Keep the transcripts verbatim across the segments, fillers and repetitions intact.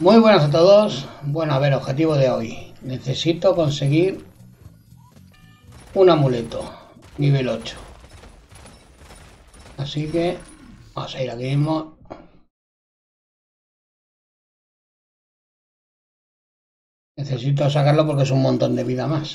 Muy buenas a todos. Bueno, a ver, objetivo de hoy. Necesito conseguir un amuleto, nivel ocho. Así que vamos a ir aquí mismo. Necesito sacarlo porque es un montón de vida más.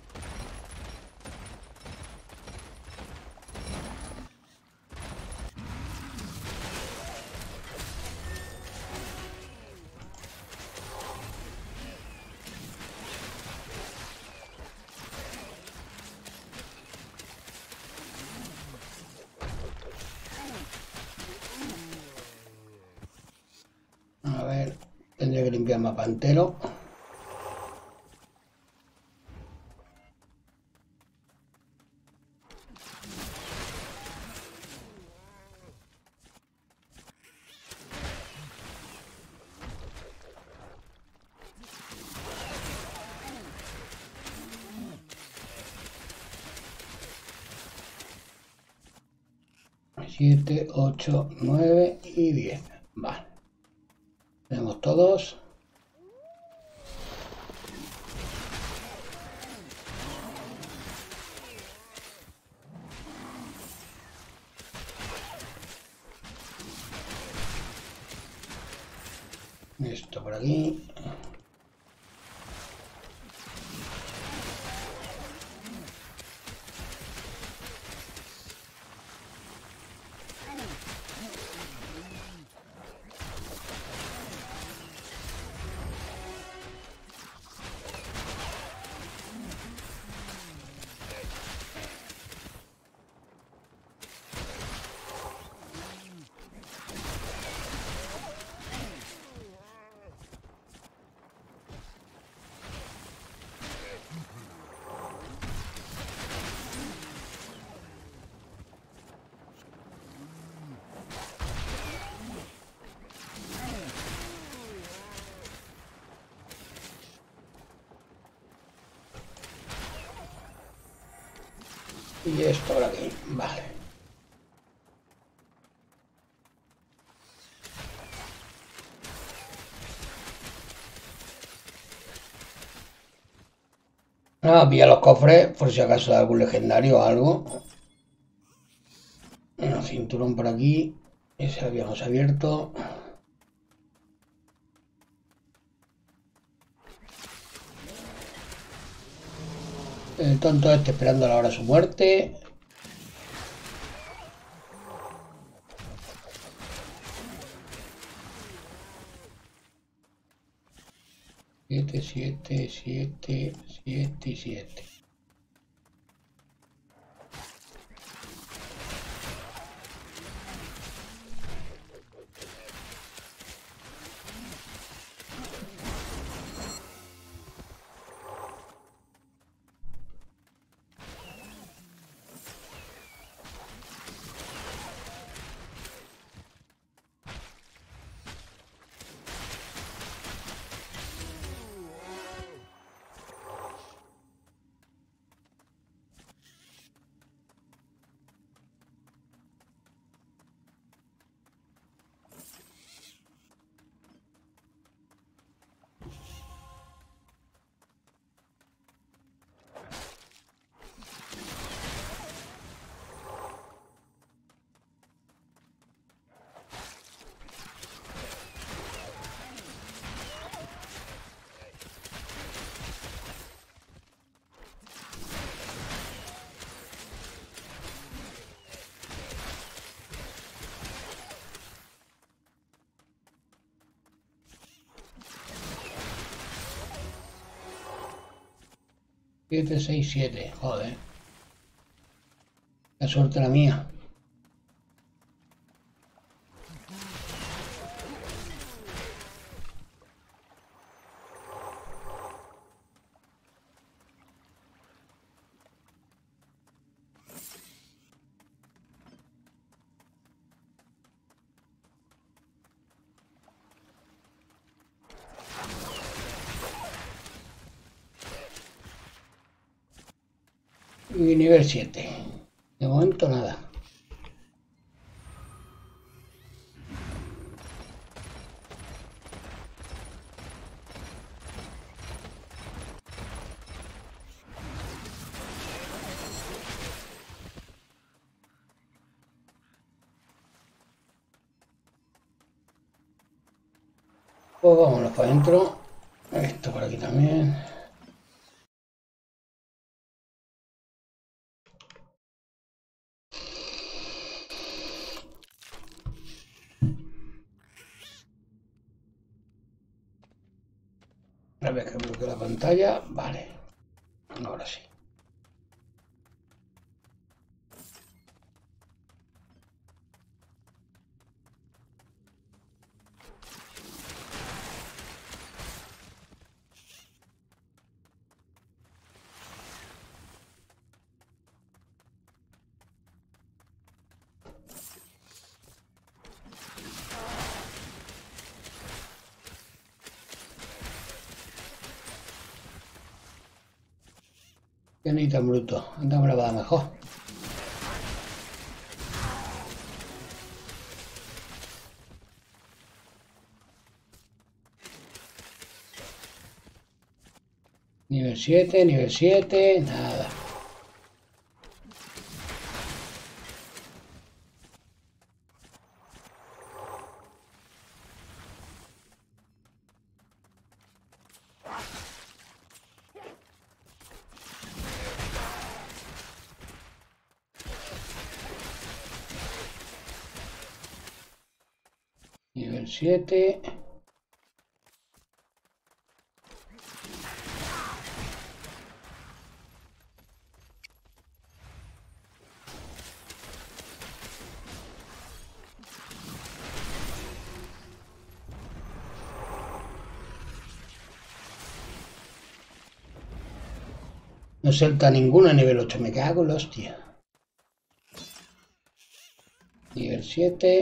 A ver, tendré que limpiar el mapa entero. siete, ocho, nueve y diez. Vale. Tenemos todos. Esto por aquí. Y esto por aquí. Vale. Ah, pilla los cofres por si acaso hay algún legendario o algo. Un cinturón por aquí. Ese habíamos abierto. El tonto este esperando a la hora de su muerte. Siete, siete, siete, siete y siete. siete, seis, siete. Joder. La suerte la mía. Y nivel siete. De momento nada. Pues vámonos para adentro. Esto por aquí también. A ver que bloqueo la pantalla. Vale. Ahora sí. Que ni tan bruto. Anda, me la va a dar mejor. Nivel siete, nivel siete, nada. Nivel siete. No salta ninguno a nivel ocho. Me cago en la hostia. Nivel siete.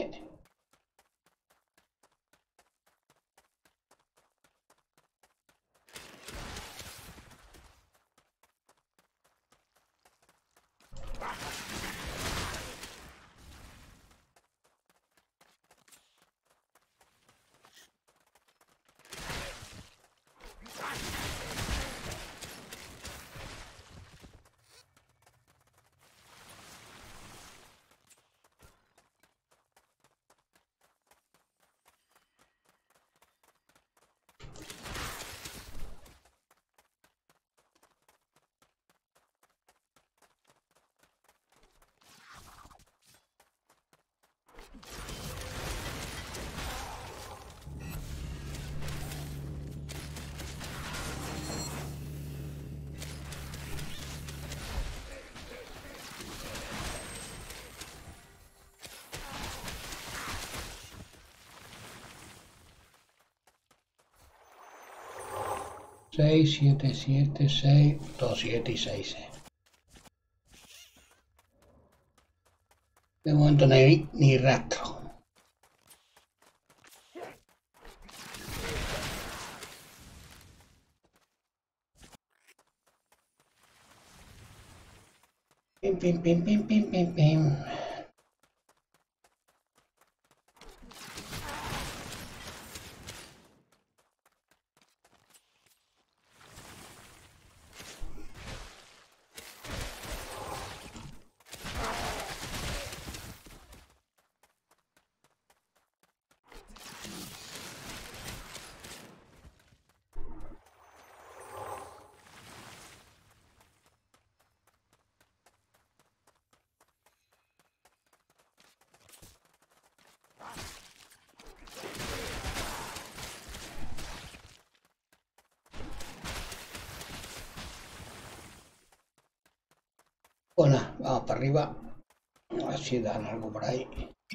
seis, siete, siete, seis, dos, siete y seis. Eh. De momento no hay ni rastro. Pim, pim, pim, pim, pim, pim, pim. Bueno, vamos para arriba. A ver si dan algo por ahí.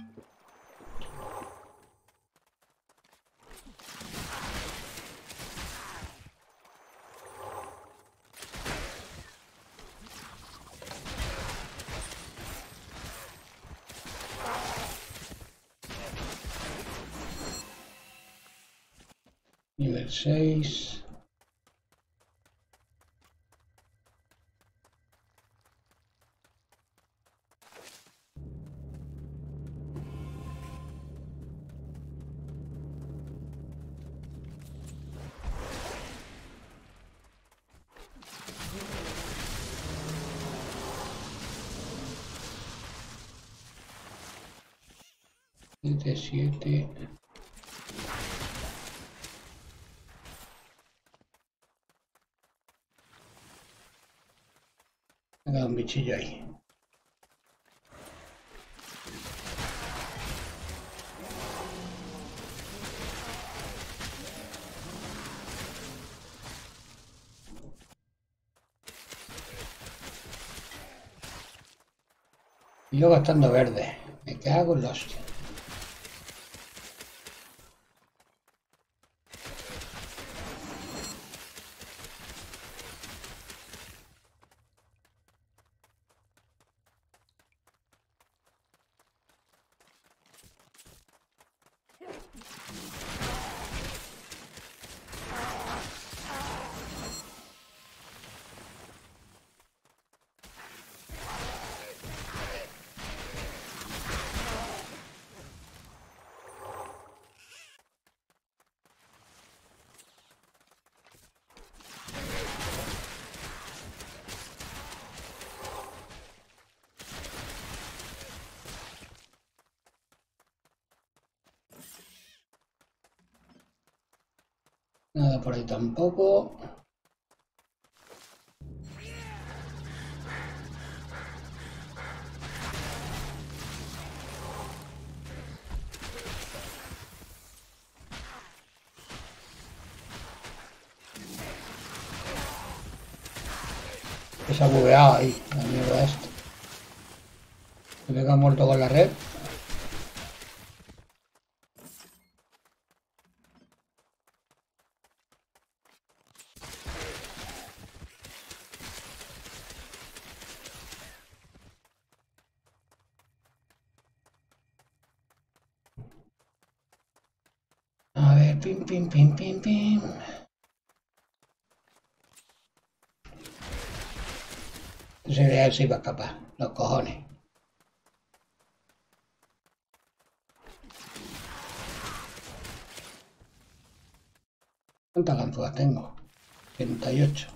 Nivel seis. siete, siete. un bichillo ahí. Y yo gastando verde. Me cago en la hostia. Nada por ahí tampoco. Se ha bugueado ahí, la mierda esta. Se ve que ha muerto con la red. A ver, pim, pim, pim, pim, pim. Ese real se iba a escapar, los cojones. ¿Cuántas ganzúas tengo? treinta y ocho.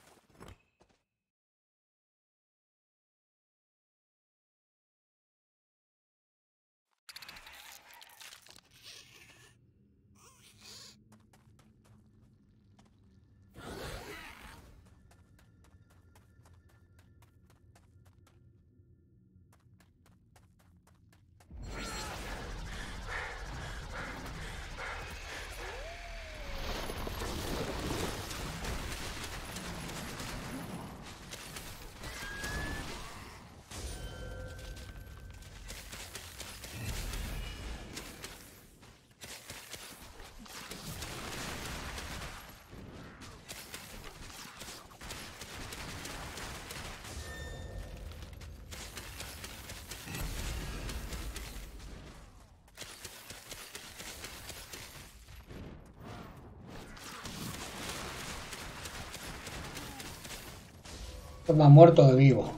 Más muerto que vivo.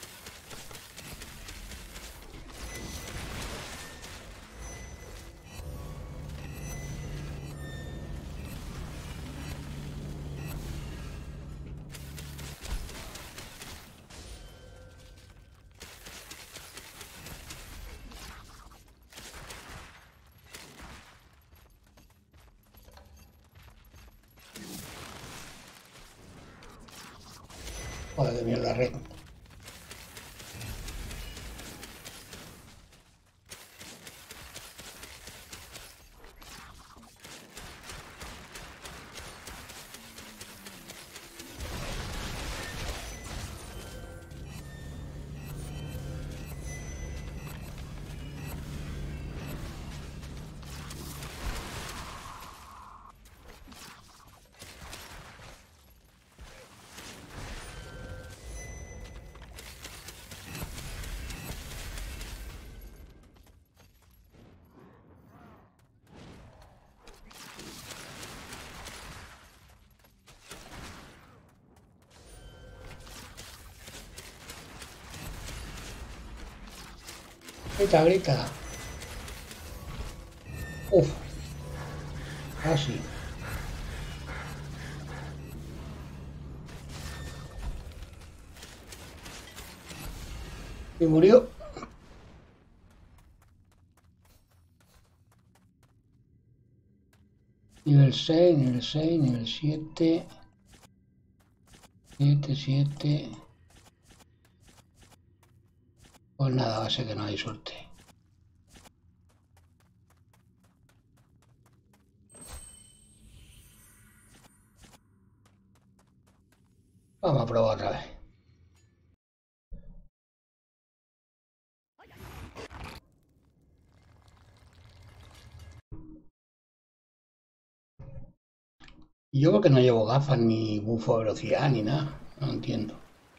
Joder, que mierda red. Grita, grita. Uf. Casi. Y murió. Nivel seis, nivel seis, nivel siete. siete, siete. Pues nada, va a ser que no hay suerte. Vamos a probar otra vez. Y yo porque no llevo gafas ni bufo de velocidad ni nada. No entiendo.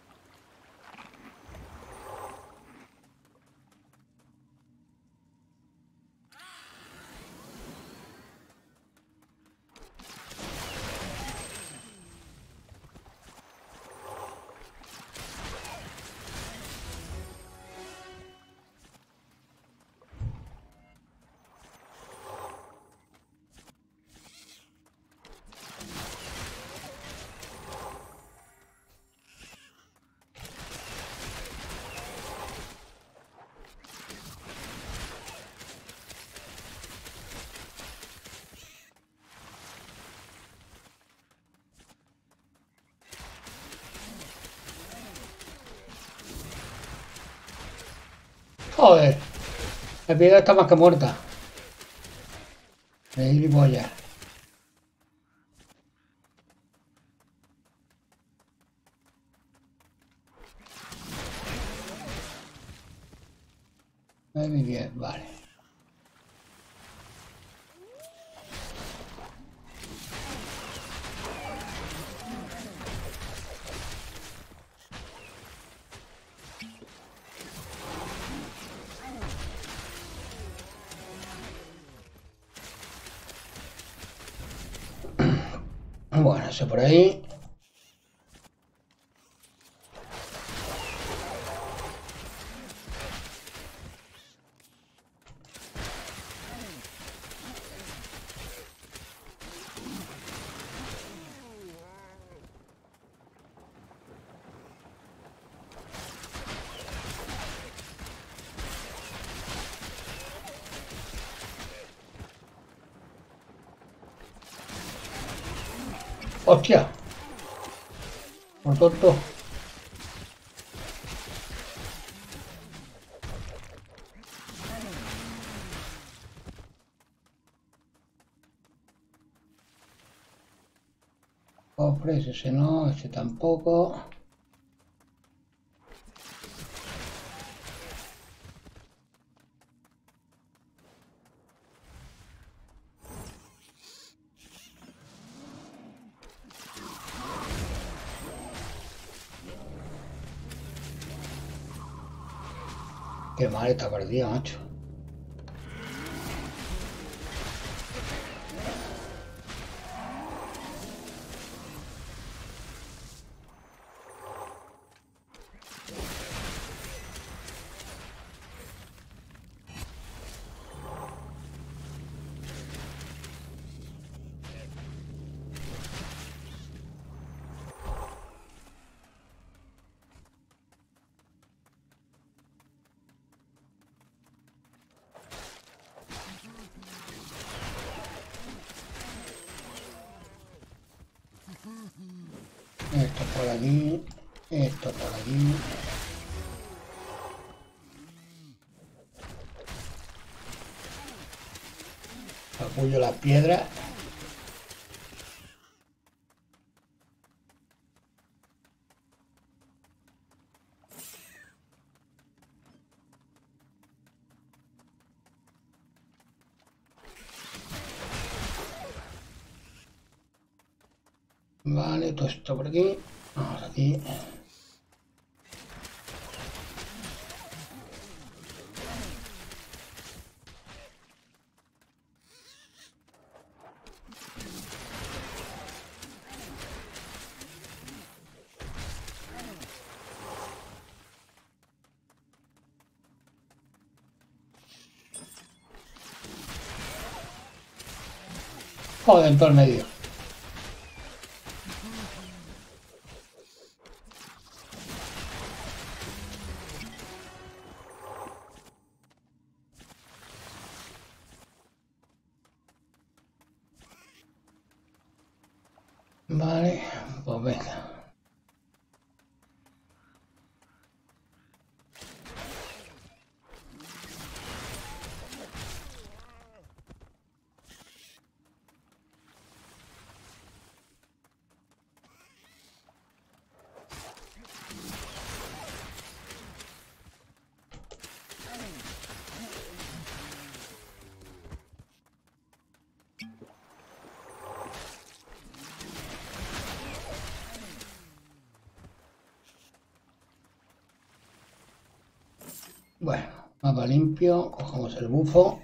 Joder, la piedra está más que muerta. De gilipollas. nueve y diez, vale. Bueno, eso por ahí. ¡Hostia! Por tonto. Cofres, ese no, ese tampoco. Qué mal está perdida, macho. Esto por aquí, esto por aquí. Apoyo las piedras. Vale, todo esto por aquí. Vamos aquí. Joder, en todo el medio. Vale, pues venga. Bueno, mapa limpio, cogemos el bufo.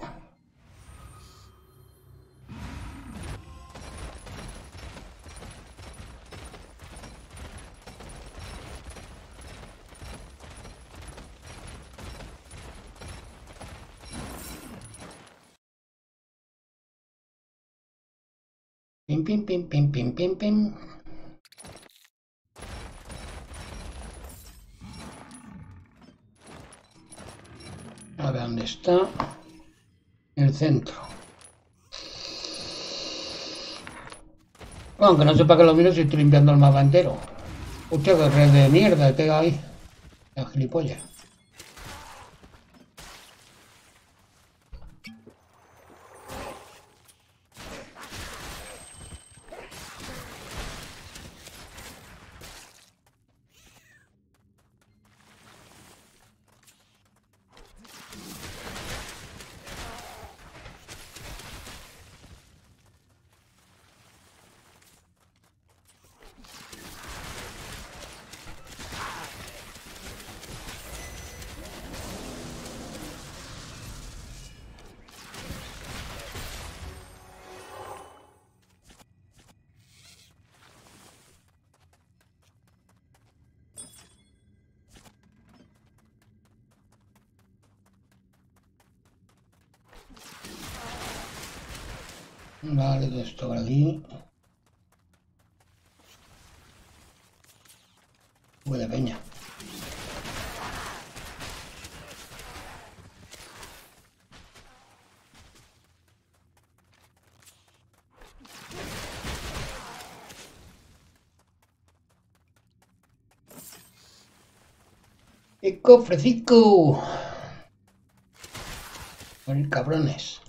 Pim, pim, pim, pim, pim, pim, pim. A ver dónde está. El centro. Bueno, aunque no sepa que lo miro si estoy limpiando el mapa entero. Hostia, que red de mierda he pegado ahí. La gilipollas. Vale, todo esto por aquí. Huele peña. ¡Qué cofrecico! Morir cabrones.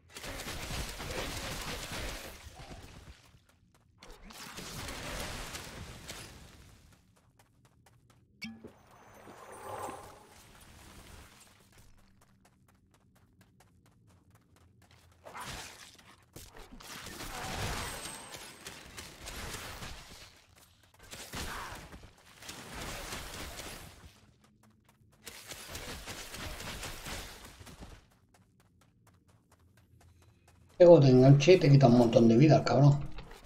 Luego te enganche y te quita un montón de vida, cabrón.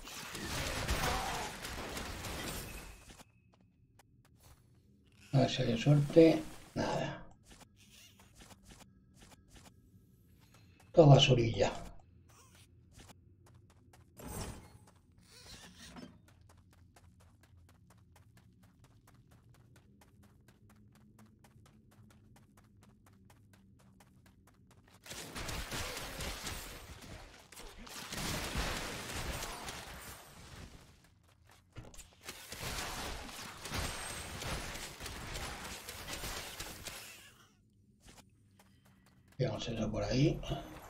A ver si hay suerte. Nada. Todo basurilla. Veamos eso por ahí.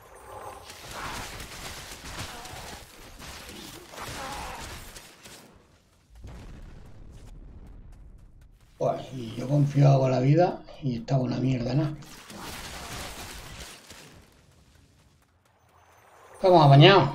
Bueno, y yo confiaba con la vida y estaba una mierda, ¿no? ¿Cómo ha bañado?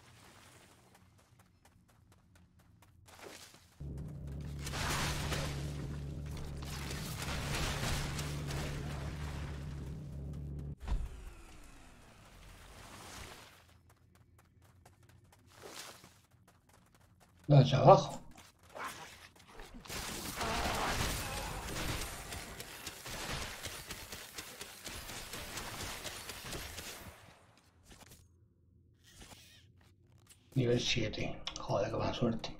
Hacia abajo. Nivel siete. Joder, qué mala suerte.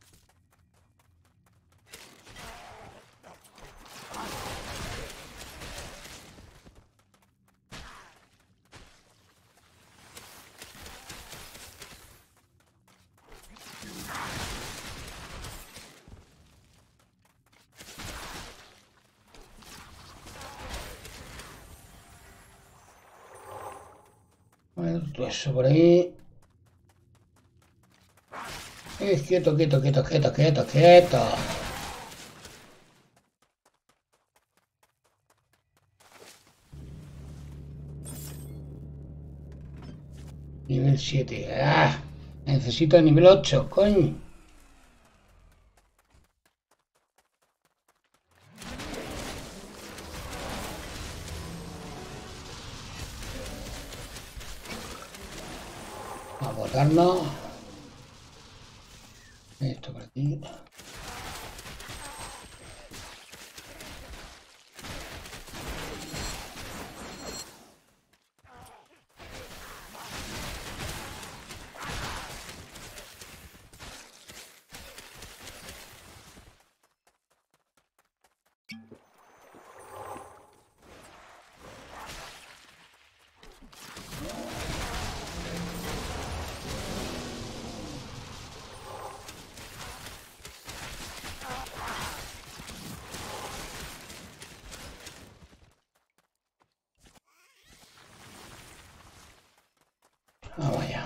Bueno, todo eso por ahí. Eh, quieto, quieto, quieto, quieto, quieto, quieto. Nivel siete. ¡Ah! Necesito nivel ocho, coño. A botarnos. Esto por aquí. Ah, vaya.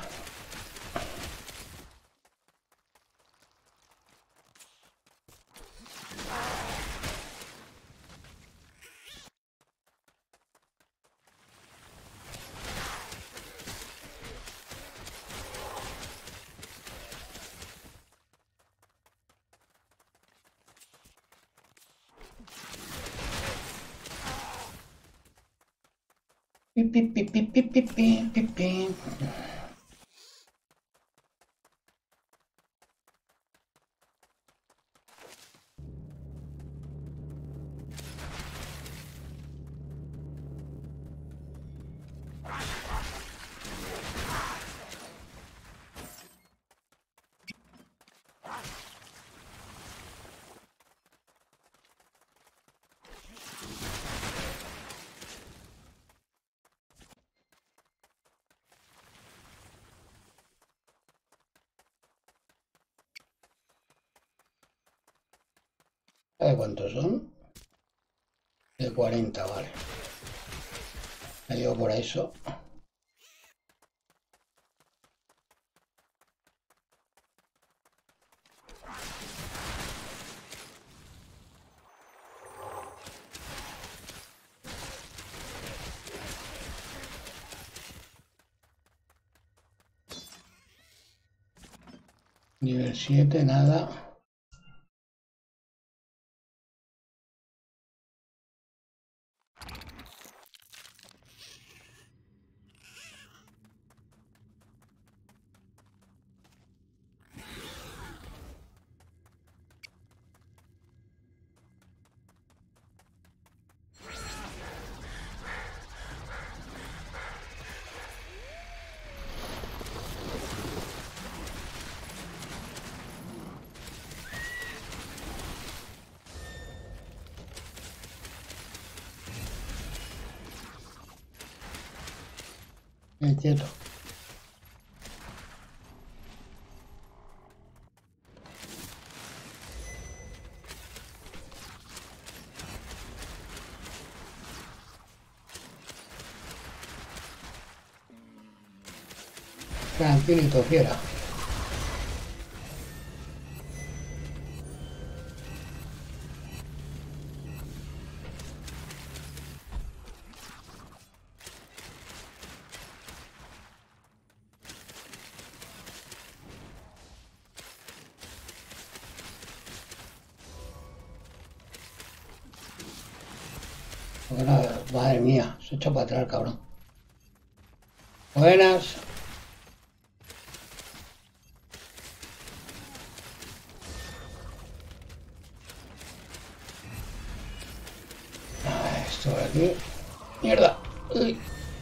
Pi, pi, pi, pi, pi, pi, pi, pi, pi. ¿Sabe cuántos son? De cuarenta, vale. Me digo por eso. Nivel siete, nada. Me quieto. Tranquilito, fiera. Bueno, madre mía, se echa para atrás, cabrón. Buenas. Ah, esto de aquí. Mierda. Uy.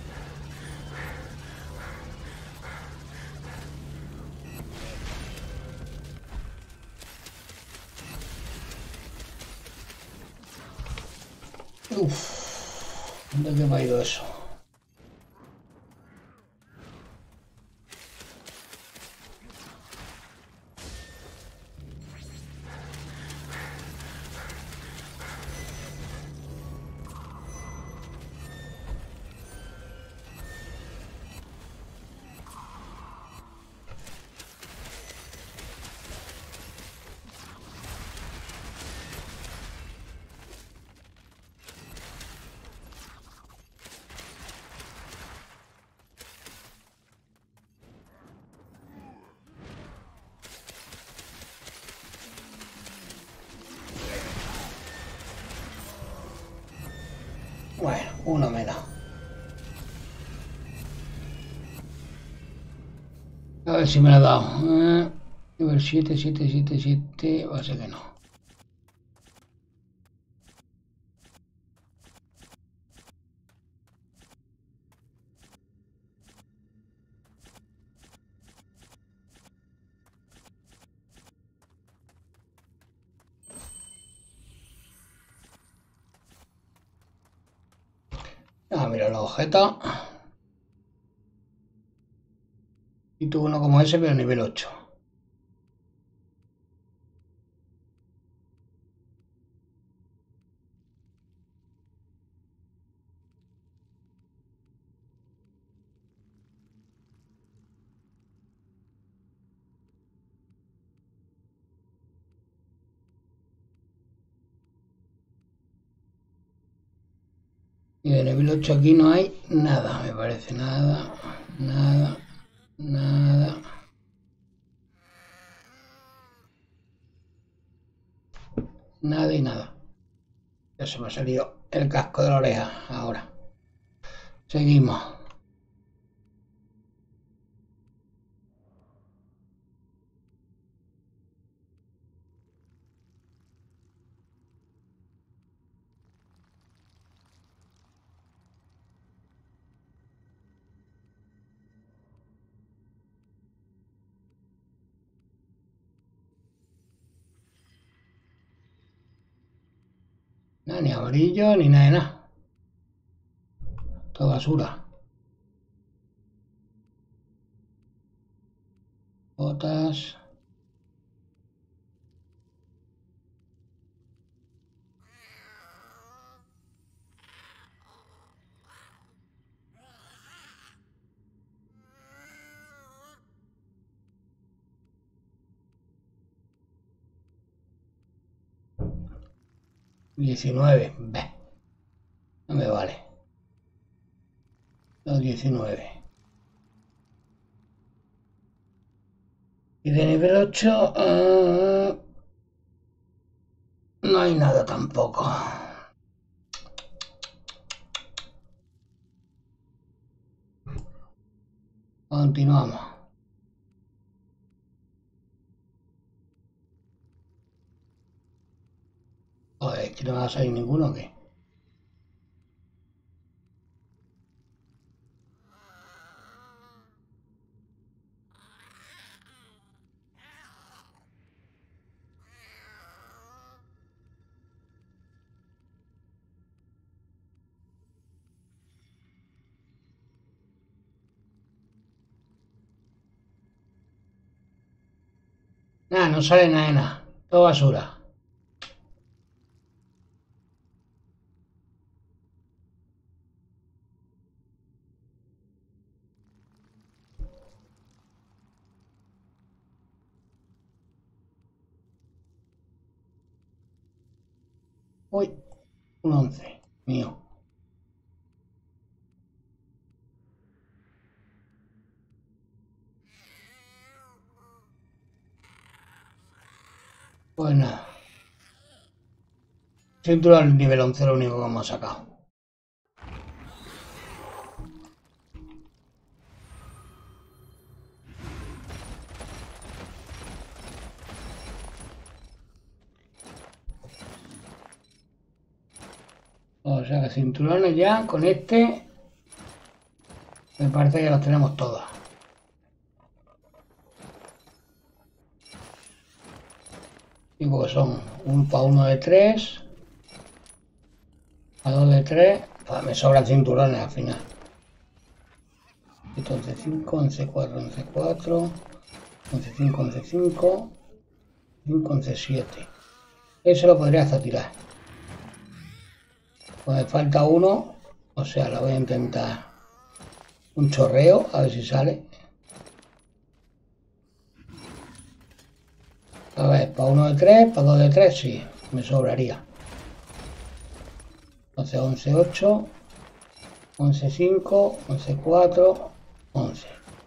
Uf. ¿Dónde me ha ido eso? Bueno, uno menos. A ver si me lo ha dado. Eh, nivel siete, siete, siete, siete. Va a ser que no. Ah, mira los objetos. Y tuvo uno como ese, pero nivel ocho. Y de nivel ocho aquí no hay nada, me parece. Nada, nada, nada. Nada y nada. Ya se me ha salido el casco de la oreja ahora. Seguimos. Nada, ni amarillo, ni nada de nada. Todo basura. Botas. diecinueve. Bah, no me vale. Los diecinueve. Y de nivel ocho... Uh, no hay nada tampoco. Continuamos. Joder, es que no va a salir ninguno, ¿o qué? Nada, no sale nada de nada. Todo basura. Uy, un once. Mío. Pues nada. Cinturón nivel once lo único que hemos sacado. O sea que cinturones ya con este me parece que los tenemos todos. Y porque son un para uno de tres, para dos de tres, pues me sobran cinturones al final. once cinco, once cuatro, once cuatro, once cinco, once cinco, cinco, once siete. Eso lo podría hasta tirar. Pues me falta uno, o sea, lo voy a intentar un chorreo, a ver si sale. A ver, para uno de tres, para dos de tres, sí, me sobraría. Entonces once ocho, once cinco, once cuatro, once.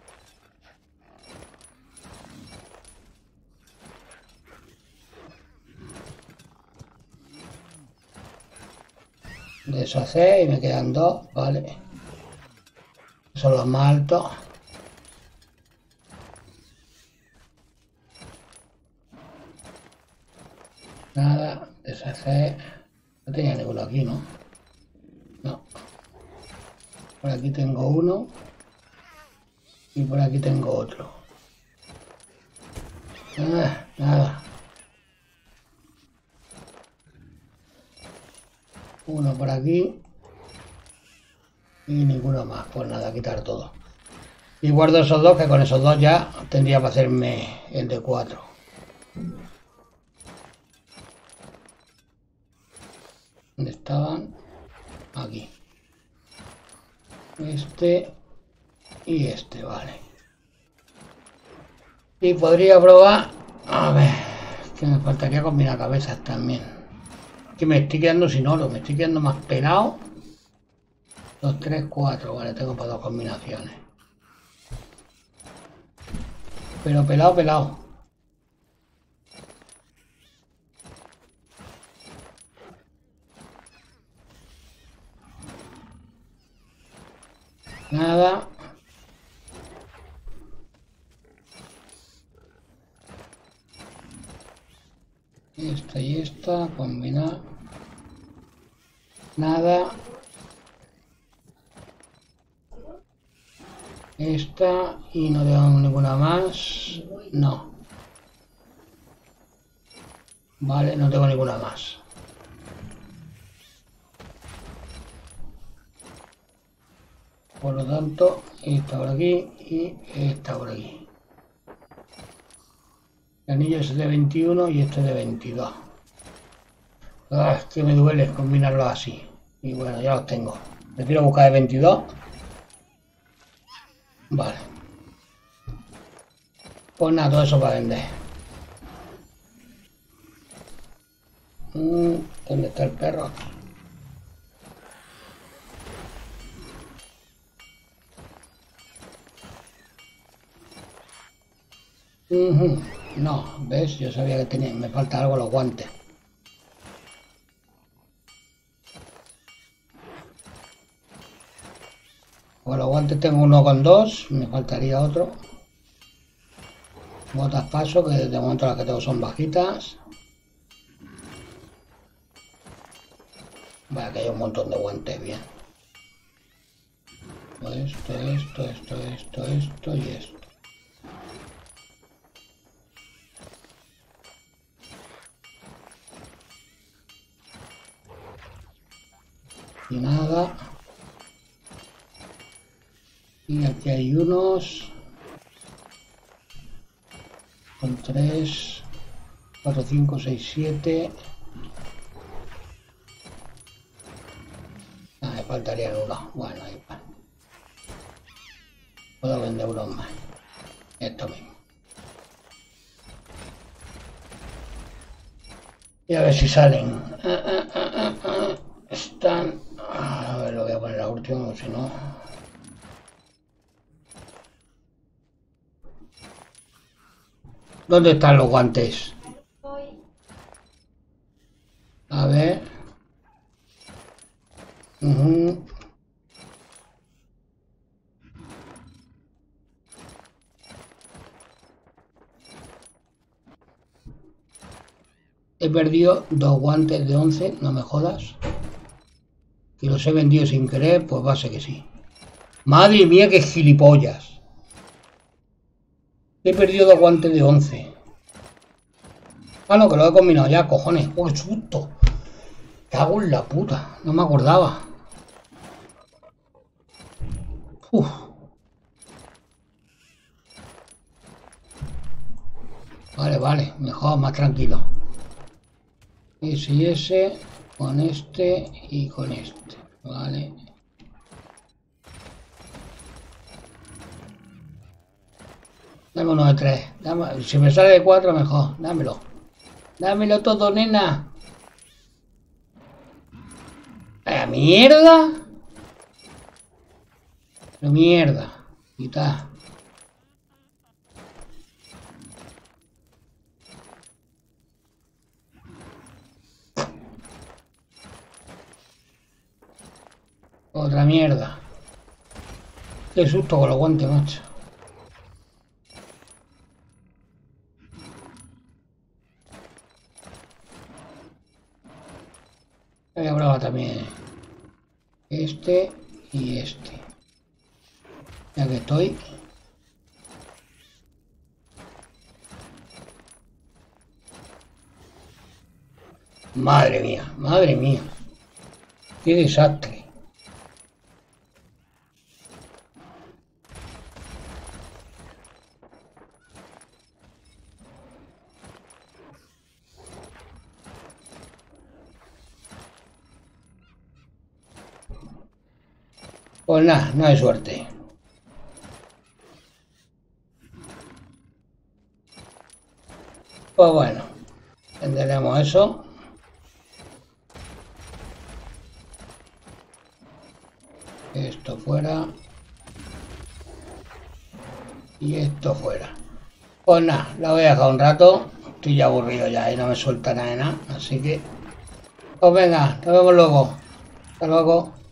Deshacer y me quedan dos, vale. Son los más altos. Nada, deshacer. No tenía ninguno aquí, ¿no? No. Por aquí tengo uno. Y por aquí tengo otro. Ah, nada. Uno por aquí. Y ninguno más. Pues nada, quitar todo. Y guardo esos dos, que con esos dos ya tendría para hacerme el de cuatro. ¿Dónde estaban? Aquí. Este y este, vale. Y podría probar... A ver, que me faltaría combinar cabezas también. Que me estoy quedando sin oro, me estoy quedando más pelado. Dos, tres, cuatro, vale, tengo para dos combinaciones. Pero pelado, pelado. Nada. Esta y esta, combinar. Nada. Esta y no tengo ninguna más. No. Vale, no tengo ninguna más. Por lo tanto, esta por aquí y esta por aquí. El anillo es de veintiuno y este de veintidós. Ah, es que me duele combinarlos así. Y bueno, ya los tengo. Prefiero buscar de veintidós. Vale. Pues nada, todo eso para vender. Mm, ¿dónde está el perro? Uh-huh. No, ¿ves? Yo sabía que tenía, me falta algo los guantes. Con los guantes tengo uno con dos, me faltaría otro. Botas paso, que de momento las que tengo son bajitas. Vaya, que hay un montón de guantes, bien. Esto, esto, esto, esto, esto y esto. Y nada. Y aquí hay unos. Con tres, cuatro, cinco, seis, siete. Ah, me faltarían uno. Bueno, ahí va. Puedo vender unos más. Esto mismo. Y a ver si salen. Ah, ah, ah, ah, ah. Están. A ver, lo voy a poner la última, si no. ¿Dónde están los guantes? A ver. Uh-huh. He perdido dos guantes de once, no me jodas. Que los he vendido sin querer, pues va a ser que sí. Madre mía, qué gilipollas. He perdido dos guantes de once. Ah, no, que lo he combinado ya, cojones. ¡Oh, qué susto! Cago en la puta, no me acordaba. Uf. Vale, vale, mejor, más tranquilo. Ese y ese, con este y con este. Vale. Dame uno de tres. Dame, si me sale de cuatro, mejor. Dámelo. Dámelo todo, nena. ¡La mierda! ¡La mierda! Quita. Otra mierda. Qué susto con los guantes, macho. Voy a probar también este y este. Ya que estoy. Madre mía, madre mía. Qué desastre. Pues nada, no hay suerte. Pues bueno, tendremos eso. Esto fuera. Y esto fuera. Pues nada, la voy a dejar un rato. Estoy ya aburrido ya y no me suelta nada de nada. Así que, pues venga, nos vemos luego. Hasta luego.